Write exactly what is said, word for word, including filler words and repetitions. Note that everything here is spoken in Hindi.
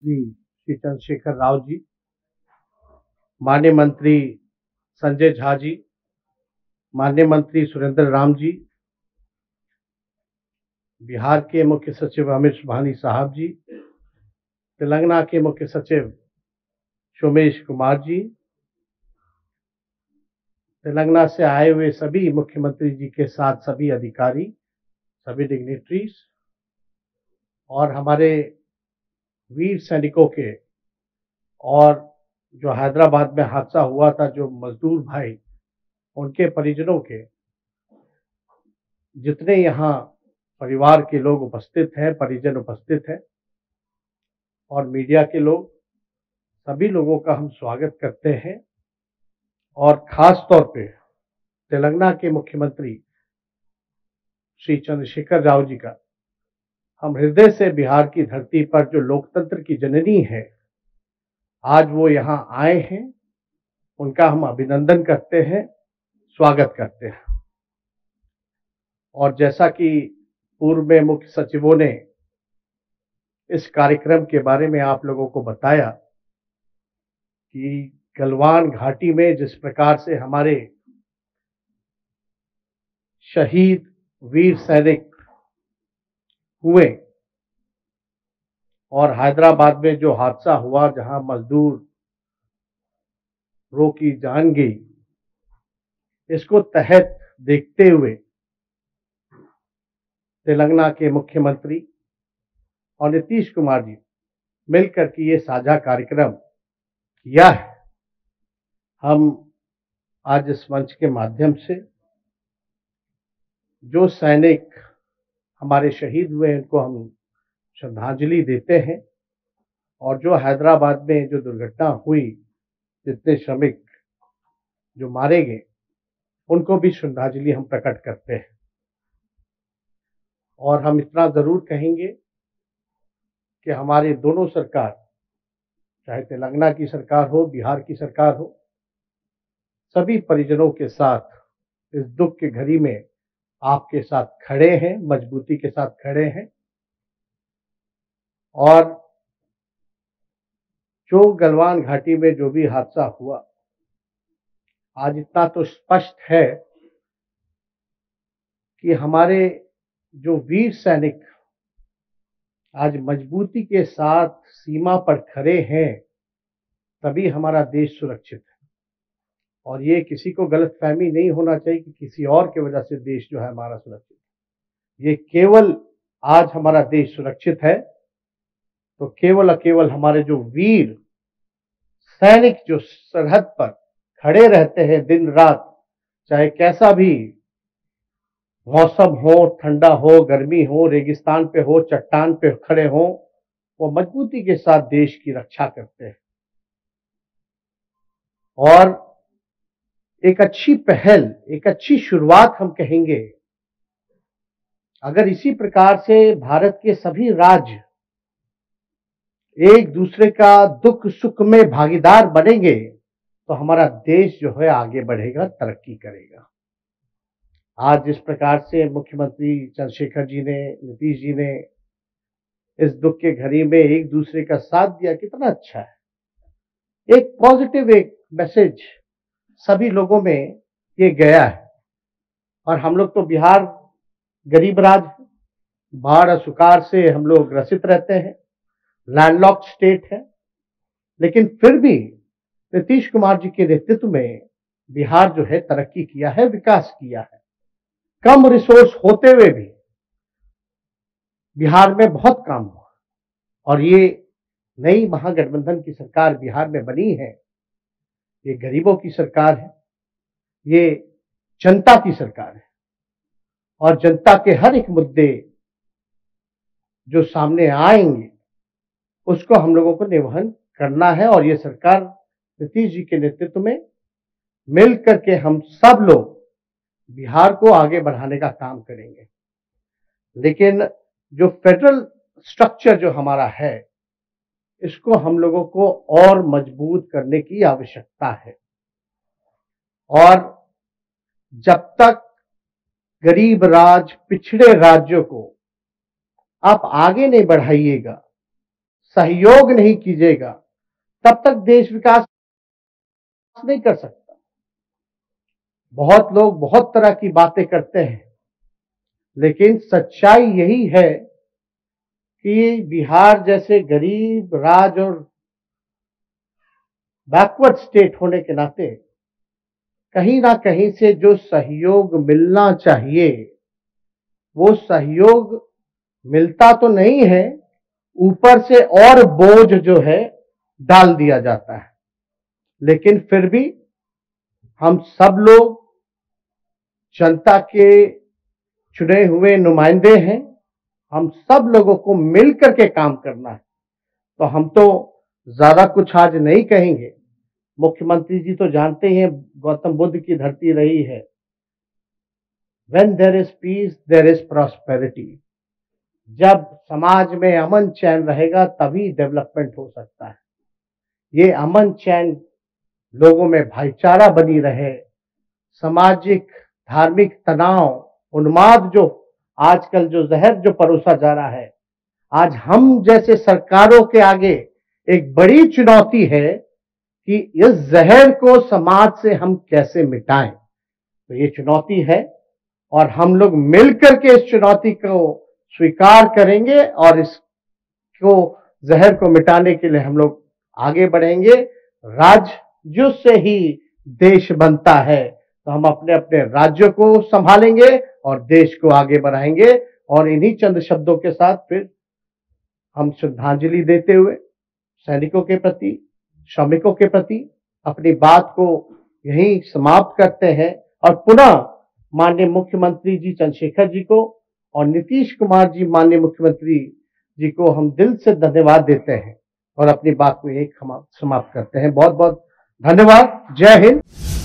श्री श्री चंद्रशेखर राव जी, माननीय मंत्री संजय झा जी, माननीय मंत्री सुरेंद्र राम जी, बिहार के मुख्य सचिव अमित सुबहानी साहब जी, तेलंगाना के मुख्य सचिव सोमेश कुमार जी, तेलंगाना से आए हुए सभी मुख्यमंत्री जी के साथ सभी अधिकारी, सभी डिग्निटरीज और हमारे वीर सैनिकों के और जो हैदराबाद में हादसा हुआ था, जो मजदूर भाई, उनके परिजनों के जितने यहाँ परिवार के लोग उपस्थित हैं, परिजन उपस्थित हैं और मीडिया के लोग, सभी लोगों का हम स्वागत करते हैं। और खास तौर पे तेलंगाना के मुख्यमंत्री श्री चंद्रशेखर राव जी का हम हृदय से बिहार की धरती पर जो लोकतंत्र की जननी है, आज वो यहाँ आए हैं, उनका हम अभिनंदन करते हैं, स्वागत करते हैं। और जैसा कि पूर्व में मुख्य सचिवों ने इस कार्यक्रम के बारे में आप लोगों को बताया कि गलवान घाटी में जिस प्रकार से हमारे शहीद वीर सैनिक हुए और हैदराबाद में जो हादसा हुआ जहां मजदूरों की जान गई, इसको तहत देखते हुए तेलंगाना के मुख्यमंत्री और नीतीश कुमार जी मिलकर के ये साझा कार्यक्रम किया है। हम आज इस मंच के माध्यम से जो सैनिक हमारे शहीद हुए उनको हम श्रद्धांजलि देते हैं और जो हैदराबाद में जो दुर्घटना हुई, जितने श्रमिक जो मारे गए, उनको भी श्रद्धांजलि हम प्रकट करते हैं। और हम इतना जरूर कहेंगे कि हमारे दोनों सरकार, चाहे तेलंगाना की सरकार हो, बिहार की सरकार हो, सभी परिजनों के साथ इस दुख की घड़ी में आपके साथ खड़े हैं, मजबूती के साथ खड़े हैं। और जो गलवान घाटी में जो भी हादसा हुआ, आज इतना तो स्पष्ट है कि हमारे जो वीर सैनिक आज मजबूती के साथ सीमा पर खड़े हैं, तभी हमारा देश सुरक्षित है। और ये किसी को गलतफहमी नहीं होना चाहिए कि किसी और की वजह से देश जो है हमारा सुरक्षित है। ये केवल आज हमारा देश सुरक्षित है तो केवल और केवल हमारे जो वीर सैनिक जो सरहद पर खड़े रहते हैं दिन रात, चाहे कैसा भी मौसम हो, ठंडा हो, गर्मी हो, रेगिस्तान पे हो, चट्टान पे खड़े हो, वो मजबूती के साथ देश की रक्षा करते हैं। और एक अच्छी पहल, एक अच्छी शुरुआत हम कहेंगे, अगर इसी प्रकार से भारत के सभी राज्य एक दूसरे का दुख सुख में भागीदार बनेंगे तो हमारा देश जो है आगे बढ़ेगा, तरक्की करेगा। आज जिस प्रकार से मुख्यमंत्री चंद्रशेखर जी ने, नीतीश जी ने इस दुख के घड़ी में एक दूसरे का साथ दिया, कितना अच्छा है। एक पॉजिटिव एक मैसेज सभी लोगों में ये गया है। और हम लोग तो बिहार गरीब राज्य, बाढ़ और सुखाड़ से हम लोग ग्रसित रहते हैं, लैंडलॉक्ड स्टेट है, लेकिन फिर भी नीतीश कुमार जी के नेतृत्व में बिहार जो है तरक्की किया है, विकास किया है। कम रिसोर्स होते हुए भी बिहार में बहुत काम हुआ। और ये नई महागठबंधन की सरकार बिहार में बनी है, ये गरीबों की सरकार है, ये जनता की सरकार है। और जनता के हर एक मुद्दे जो सामने आएंगे उसको हम लोगों को निवर्हन करना है। और ये सरकार नीतीश जी के नेतृत्व में मिल करके हम सब लोग बिहार को आगे बढ़ाने का काम करेंगे। लेकिन जो फेडरल स्ट्रक्चर जो हमारा है, इसको हम लोगों को और मजबूत करने की आवश्यकता है। और जब तक गरीब राज्य, पिछड़े राज्यों को आप आगे नहीं बढ़ाइएगा, सहयोग नहीं कीजिएगा तब तक देश विकास नहीं कर सकता। बहुत लोग बहुत तरह की बातें करते हैं, लेकिन सच्चाई यही है कि बिहार जैसे गरीब राज्य और बैकवर्ड स्टेट होने के नाते कहीं ना कहीं से जो सहयोग मिलना चाहिए वो सहयोग मिलता तो नहीं है, ऊपर से और बोझ जो है डाल दिया जाता है। लेकिन फिर भी हम सब लोग जनता के चुने हुए नुमाइंदे हैं, हम सब लोगों को मिलकर के काम करना है। तो हम तो ज्यादा कुछ आज नहीं कहेंगे। मुख्यमंत्री जी तो जानते ही हैं गौतम बुद्ध की धरती रही है। When there is peace, there is prosperity. जब समाज में अमन चैन रहेगा तभी डेवलपमेंट हो सकता है। ये अमन चैन लोगों में भाईचारा बनी रहे, सामाजिक धार्मिक तनाव उन्माद जो आजकल जो जहर जो परोसा जा रहा है, आज हम जैसे सरकारों के आगे एक बड़ी चुनौती है कि इस जहर को समाज से हम कैसे मिटाएं। तो ये चुनौती है और हम लोग मिलकर के इस चुनौती को स्वीकार करेंगे और इसको जहर को मिटाने के लिए हम लोग आगे बढ़ेंगे। राज्यों से ही देश बनता है, तो हम अपने अपने राज्यों को संभालेंगे और देश को आगे बढ़ाएंगे। और इन्हीं चंद शब्दों के साथ फिर हम श्रद्धांजलि देते हुए सैनिकों के प्रति, श्रमिकों के प्रति अपनी बात को यहीं समाप्त करते हैं और पुनः माननीय मुख्यमंत्री जी चंद्रशेखर जी को और नीतीश कुमार जी माननीय मुख्यमंत्री जी को हम दिल से धन्यवाद देते हैं और अपनी बात को यहीं समाप्त करते हैं। बहुत बहुत धन्यवाद। जय हिंद।